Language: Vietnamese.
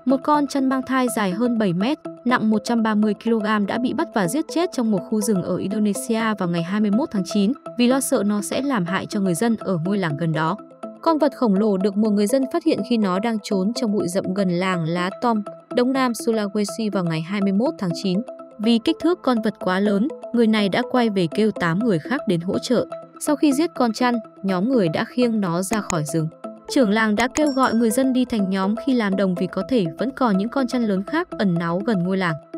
Một con chăn mang thai dài hơn 7 mét, nặng 130 kg đã bị bắt và giết chết trong một khu rừng ở Indonesia vào ngày 21 tháng 9 vì lo sợ nó sẽ làm hại cho người dân ở ngôi làng gần đó. Con vật khổng lồ được một người dân phát hiện khi nó đang trốn trong bụi rậm gần làng Lá Tom, Đông Nam Sulawesi vào ngày 21 tháng 9. Vì kích thước con vật quá lớn, người này đã quay về kêu 8 người khác đến hỗ trợ. Sau khi giết con chăn, nhóm người đã khiêng nó ra khỏi rừng. Trưởng làng đã kêu gọi người dân đi thành nhóm khi làm đồng vì có thể vẫn còn những con chăn lớn khác ẩn náu gần ngôi làng.